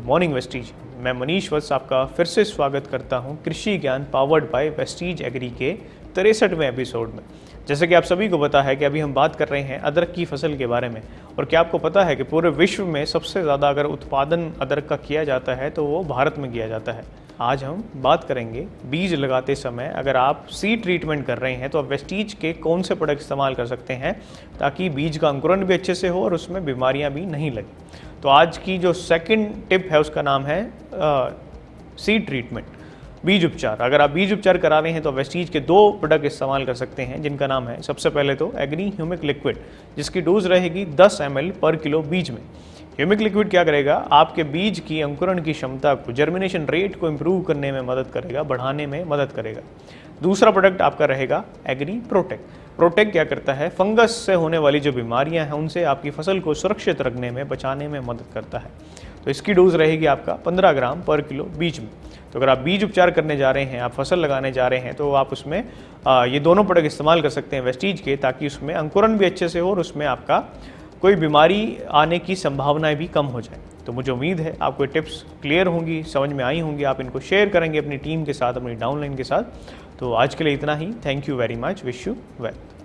Morning Vestige. मैं मनीष वत्स आपका फिर से स्वागत करता हूं कृषि ज्ञान पावर्ड बाय वेस्टीज एग्री के 63वें एपिसोड में। जैसे कि आप सभी को पता है कि अभी हम बात कर रहे हैं अदरक की फसल के बारे में। और क्या आपको पता है कि पूरे विश्व में सबसे ज़्यादा अगर उत्पादन अदरक का किया जाता है तो वो भारत में किया जाता है। आज हम बात करेंगे बीज लगाते समय अगर आप सीड ट्रीटमेंट कर रहे हैं तो आप वेस्टीज के कौन से प्रोडक्ट इस्तेमाल कर सकते हैं ताकि बीज का अंकुरण भी अच्छे से हो और उसमें बीमारियां भी नहीं लगें। तो आज की जो सेकंड टिप है उसका नाम है सीड ट्रीटमेंट, बीज उपचार। अगर आप बीज उपचार करा रहे हैं तो वेस्टीज के 2 प्रोडक्ट इस्तेमाल कर सकते हैं जिनका नाम है, सबसे पहले तो एग्री ह्यूमिक लिक्विड, जिसकी डोज रहेगी 10 ml पर किलो बीज में। ह्यूमिक लिक्विड क्या करेगा, आपके बीज की अंकुरण की क्षमता को, जर्मिनेशन रेट को इम्प्रूव करने में मदद करेगा, बढ़ाने में मदद करेगा। दूसरा प्रोडक्ट आपका रहेगा एग्री प्रोटेक्ट। प्रोटेक्ट क्या करता है, फंगस से होने वाली जो बीमारियां हैं उनसे आपकी फसल को सुरक्षित रखने में, बचाने में मदद करता है। तो इसकी डोज रहेगी आपका 15 ग्राम पर किलो बीज में। तो अगर आप बीज उपचार करने जा रहे हैं, आप फसल लगाने जा रहे हैं, तो आप उसमें ये दोनों प्रोडक्ट इस्तेमाल कर सकते हैं वेस्टीज के, ताकि उसमें अंकुरण भी अच्छे से हो और उसमें आपका कोई बीमारी आने की संभावनाएं भी कम हो जाए। तो मुझे उम्मीद है आपको ये टिप्स क्लियर होंगी, समझ में आई होंगी। आप इनको शेयर करेंगे अपनी टीम के साथ, अपनी डाउनलाइन के साथ। तो आज के लिए इतना ही। Thank you very much. Wish you well.